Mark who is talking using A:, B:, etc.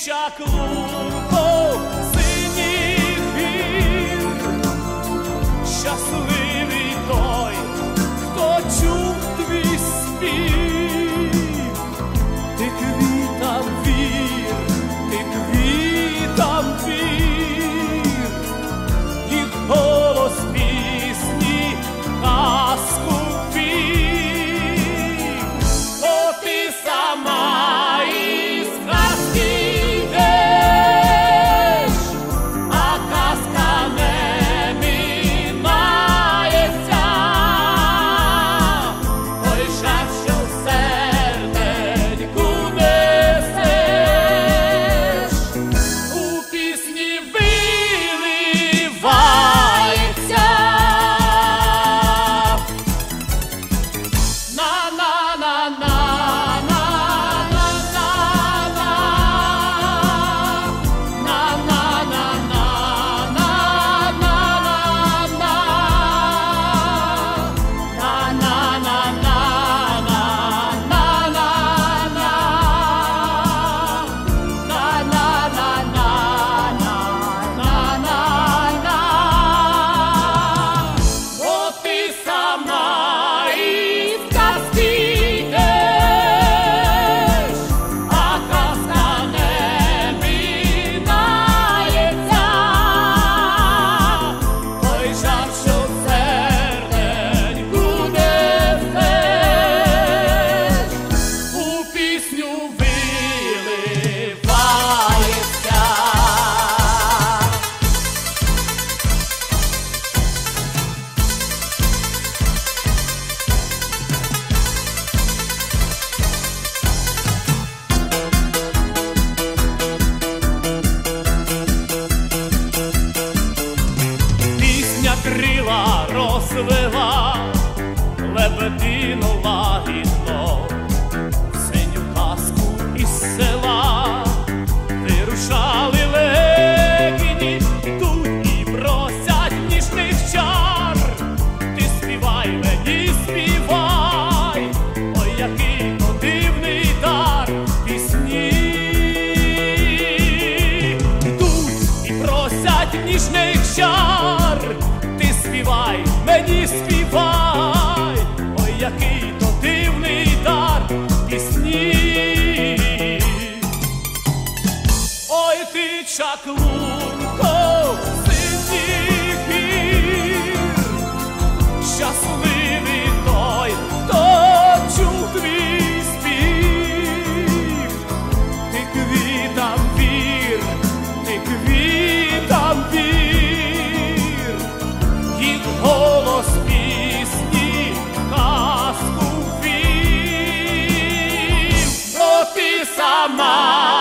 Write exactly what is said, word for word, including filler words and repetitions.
A: чаклунко синіх гір, щасливий той, хто чув твій спів. Ти квітам вір, ти квітам вір, їх голос пісні, казку вір. О, ти сама із казки йдеш, а казка не минається. Ой, жаль, що в серденьку несеш, у пісні виливається. На-на-на-на. Крила розвела, лебедину лагідно, синю казку із села. Вирушали лебеді, йдуть і просять ніжних чар. Ти співай мені, співай, ой, який то дивний дар пісні. Йдуть і просять ніжних чар. Ти співай, мені співай, ой, який то дивний дар пісні. Ой, ти чаклунко синіх гір, щасливий той, хто чув твій спів. Ти квітам вір, ти квітам вір, їх голос пісні, казку вів. О, ти сама